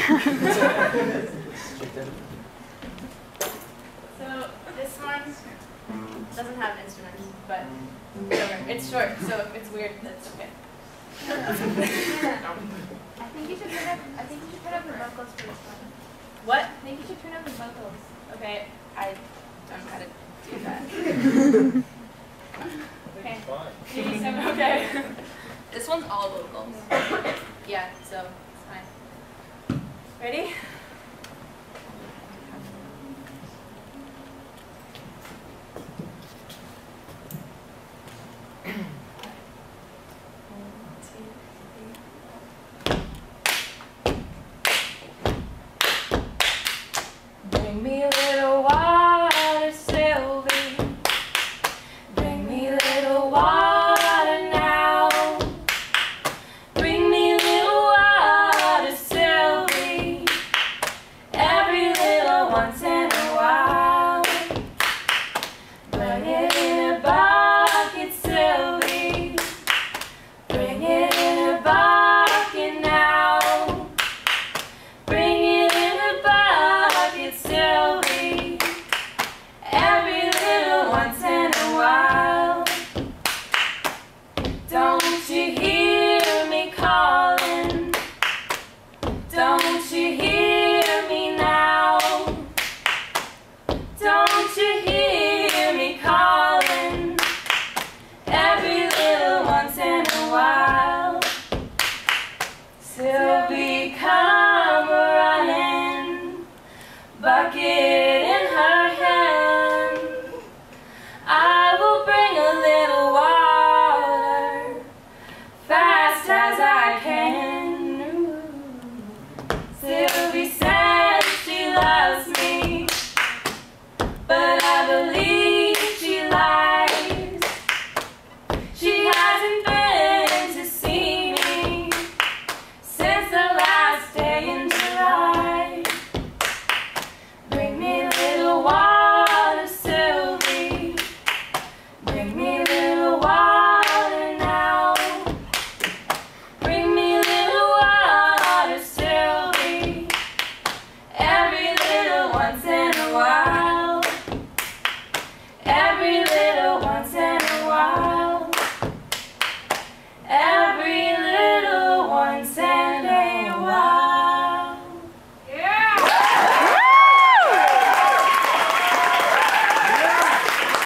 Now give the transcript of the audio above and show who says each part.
Speaker 1: So this one doesn't have instruments, but it's short, so if it's weird, that's okay.
Speaker 2: I think you should turn up the vocals for this one.
Speaker 1: What?
Speaker 2: I think you should turn up the vocals.
Speaker 1: Okay, I don't know how to do that. Okay. Okay. This one's all vocals. Yeah, so it's fine. Ready?
Speaker 3: Bring me a